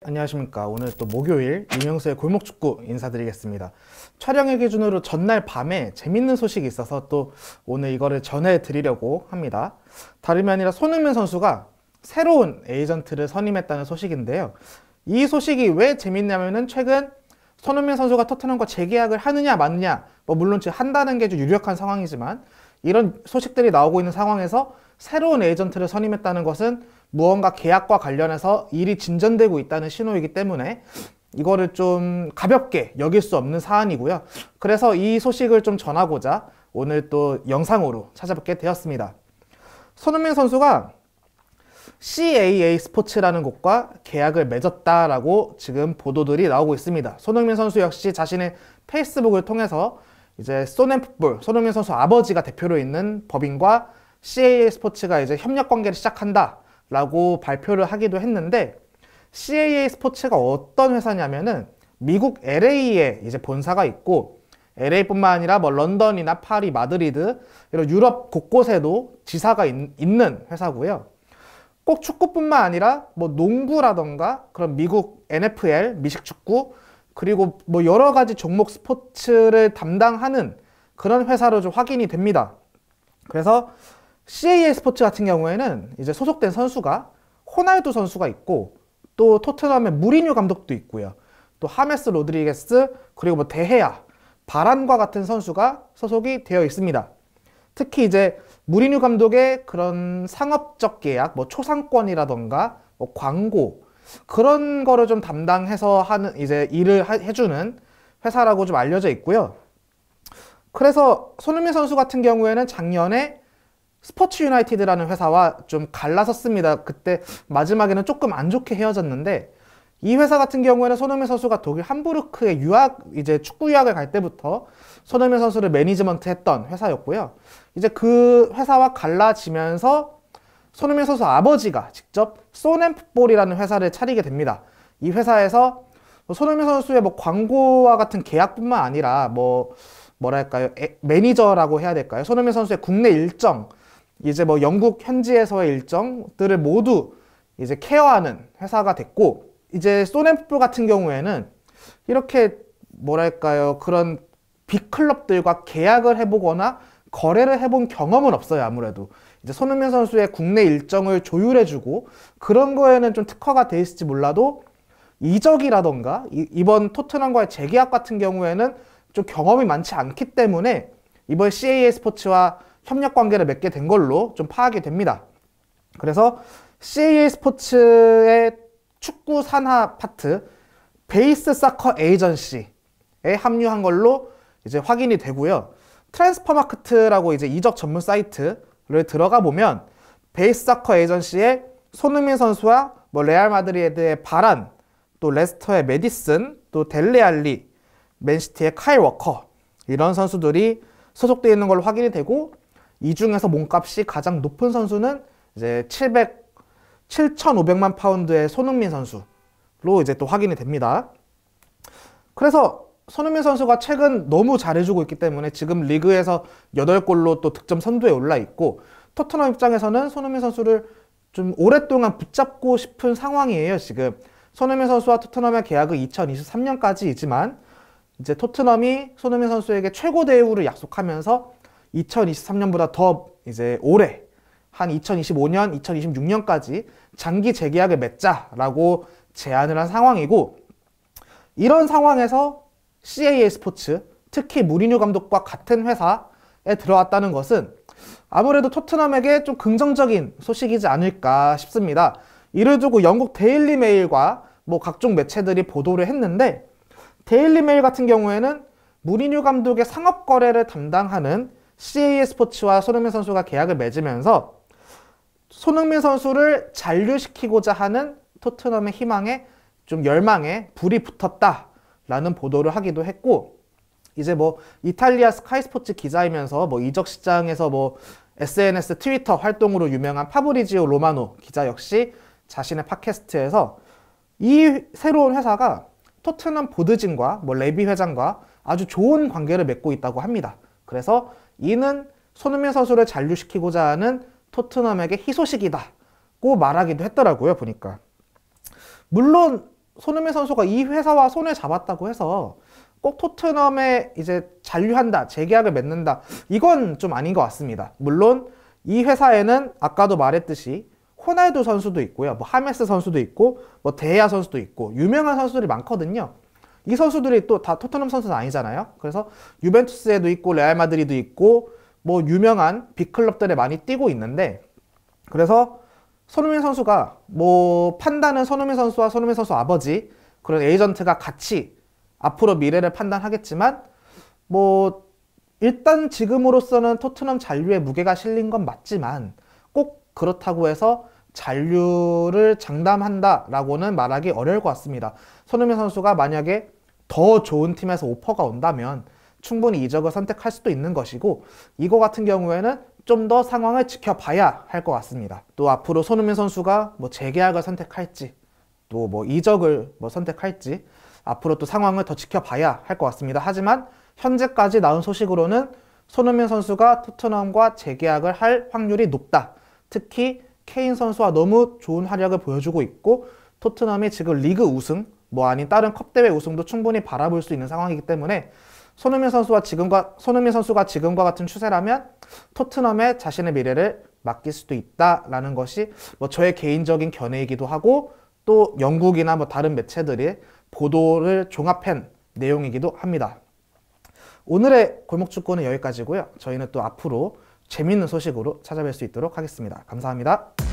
안녕하십니까. 오늘 또 목요일 이명수의 골목축구 인사드리겠습니다. 촬영일 기준으로 전날 밤에 재밌는 소식이 있어서 또 오늘 이거를 전해드리려고 합니다. 다름이 아니라 손흥민 선수가 새로운 에이전트를 선임했다는 소식인데요. 이 소식이 왜 재밌냐면은 최근 손흥민 선수가 토트넘과 재계약을 하느냐 마느냐, 물론 지금 한다는 게 좀 유력한 상황이지만 이런 소식들이 나오고 있는 상황에서 새로운 에이전트를 선임했다는 것은 무언가 계약과 관련해서 일이 진전되고 있다는 신호이기 때문에 이거를 좀 가볍게 여길 수 없는 사안이고요. 그래서 이 소식을 좀 전하고자 오늘 또 영상으로 찾아뵙게 되었습니다. 손흥민 선수가 CAA 스포츠라는 곳과 계약을 맺었다라고 지금 보도들이 나오고 있습니다. 손흥민 선수 역시 자신의 페이스북을 통해서 이제 소넨풋볼, 손흥민 선수 아버지가 대표로 있는 법인과 CAA 스포츠가 이제 협력 관계를 시작한다 라고 발표를 하기도 했는데, CAA 스포츠가 어떤 회사냐면은 미국 LA에 이제 본사가 있고, LA뿐만 아니라 런던이나 파리, 마드리드 이런 유럽 곳곳에도 지사가 있는 회사고요. 꼭 축구뿐만 아니라 농구라던가 그런 미국 NFL, 미식축구, 그리고 여러 가지 종목 스포츠를 담당하는 그런 회사로 좀 확인이 됩니다. 그래서 CAA 스포츠 같은 경우에는 이제 소속된 선수가 호날두 선수가 있고, 또 토트넘의 무리뉴 감독도 있고요. 또 하메스 로드리게스, 그리고 데헤야, 바란과 같은 선수가 소속이 되어 있습니다. 특히 이제 무리뉴 감독의 그런 상업적 계약, 초상권이라던가 광고, 그런 거를 좀 담당해서 하는 이제 일을 해주는 회사라고 좀 알려져 있고요. 그래서 손흥민 선수 같은 경우에는 작년에 스포츠 유나이티드라는 회사와 좀 갈라섰습니다. 그때 마지막에는 조금 안 좋게 헤어졌는데, 이 회사 같은 경우에는 손흥민 선수가 독일 함부르크에 이제 축구 유학을 갈 때부터 손흥민 선수를 매니지먼트 했던 회사였고요. 이제 그 회사와 갈라지면서 손흥민 선수 아버지가 직접 소넨풋볼이라는 회사를 차리게 됩니다. 이 회사에서 손흥민 선수의 광고와 같은 계약뿐만 아니라 뭐랄까요, 매니저라고 해야 될까요? 손흥민 선수의 국내 일정, 이제 영국 현지에서의 일정들을 모두 이제 케어하는 회사가 됐고, 이제 소넨풋볼 같은 경우에는 이렇게 뭐랄까요, 그런 빅클럽들과 계약을 해보거나 거래를 해본 경험은 없어요. 아무래도 이제 손흥민 선수의 국내 일정을 조율해주고 그런 거에는 좀 특화가 돼 있을지 몰라도, 이적이라던가 이번 토트넘과의 재계약 같은 경우에는 좀 경험이 많지 않기 때문에 이번 CAA 스포츠와 협력 관계를 맺게 된 걸로 좀 파악이 됩니다. 그래서 CAA 스포츠의 축구 산하 파트 베이스 사커 에이전시에 합류한 걸로 이제 확인이 되고요. 트랜스퍼마크트라고 이제 이적 전문 사이트를 들어가 보면 베이스 사커 에이전시에 손흥민 선수와 레알 마드리드의 바란, 또 레스터의 메디슨, 또 델레 알리, 맨시티의 카일 워커, 이런 선수들이 소속되어 있는 걸로 확인이 되고, 이 중에서 몸값이 가장 높은 선수는 이제 7,500만 파운드의 손흥민 선수로 이제 또 확인이 됩니다. 그래서 손흥민 선수가 최근 너무 잘해주고 있기 때문에 지금 리그에서 8골로 또 득점 선두에 올라 있고, 토트넘 입장에서는 손흥민 선수를 좀 오랫동안 붙잡고 싶은 상황이에요. 지금 손흥민 선수와 토트넘의 계약은 2023년까지이지만 이제 토트넘이 손흥민 선수에게 최고 대우를 약속하면서 2023년보다 더 이제 올해 한 2025년, 2026년까지 장기 재계약을 맺자라고 제안을 한 상황이고, 이런 상황에서 CAA 스포츠, 특히 무리뉴 감독과 같은 회사에 들어왔다는 것은 아무래도 토트넘에게 좀 긍정적인 소식이지 않을까 싶습니다. 이를 두고 영국 데일리 메일과 각종 매체들이 보도를 했는데, 데일리 메일 같은 경우에는 무리뉴 감독의 상업 거래를 담당하는 CAA 스포츠와 손흥민 선수가 계약을 맺으면서 손흥민 선수를 잔류시키고자 하는 토트넘의 희망에 좀 열망에 불이 붙었다라는 보도를 하기도 했고, 이제 이탈리아 스카이 스포츠 기자이면서 이적 시장에서 SNS, 트위터 활동으로 유명한 파브리지오 로마노 기자 역시 자신의 팟캐스트에서 이 새로운 회사가 토트넘 보드진과 레비 회장과 아주 좋은 관계를 맺고 있다고 합니다. 그래서 이는 손흥민 선수를 잔류시키고자 하는 토트넘에게 희소식이다고 말하기도 했더라고요, 보니까. 물론 손흥민 선수가 이 회사와 손을 잡았다고 해서 꼭 토트넘에 이제 잔류한다, 재계약을 맺는다, 이건 좀 아닌 것 같습니다. 물론 이 회사에는 아까도 말했듯이 호날두 선수도 있고요, 뭐 하메스 선수도 있고, 뭐 데야 선수도 있고, 유명한 선수들이 많거든요. 이 선수들이 또 다 토트넘 선수는 아니잖아요. 그래서 유벤투스에도 있고, 레알 마드리도 있고, 뭐 유명한 빅클럽들에 많이 뛰고 있는데, 그래서 손흥민 선수가 뭐 판단은 손흥민 선수와 손흥민 선수 아버지, 그런 에이전트가 같이 앞으로 미래를 판단하겠지만, 뭐 일단 지금으로서는 토트넘 잔류에 무게가 실린 건 맞지만 꼭 그렇다고 해서 잔류를 장담한다라고는 말하기 어려울 것 같습니다. 손흥민 선수가 만약에 더 좋은 팀에서 오퍼가 온다면 충분히 이적을 선택할 수도 있는 것이고, 이거 같은 경우에는 좀 더 상황을 지켜봐야 할 것 같습니다. 또 앞으로 손흥민 선수가 뭐 재계약을 선택할지, 또 뭐 이적을 뭐 선택할지, 앞으로 또 상황을 더 지켜봐야 할 것 같습니다. 하지만 현재까지 나온 소식으로는 손흥민 선수가 토트넘과 재계약을 할 확률이 높다. 특히 케인 선수와 너무 좋은 활약을 보여주고 있고, 토트넘이 지금 리그 우승, 뭐 아닌 다른 컵 대회 우승도 충분히 바라볼 수 있는 상황이기 때문에 손흥민 선수가 지금과 같은 추세라면 토트넘에 자신의 미래를 맡길 수도 있다라는 것이 뭐 저의 개인적인 견해이기도 하고, 또 영국이나 뭐 다른 매체들이 보도를 종합한 내용이기도 합니다. 오늘의 골목축구는 여기까지고요. 저희는 또 앞으로 재밌는 소식으로 찾아뵐 수 있도록 하겠습니다. 감사합니다.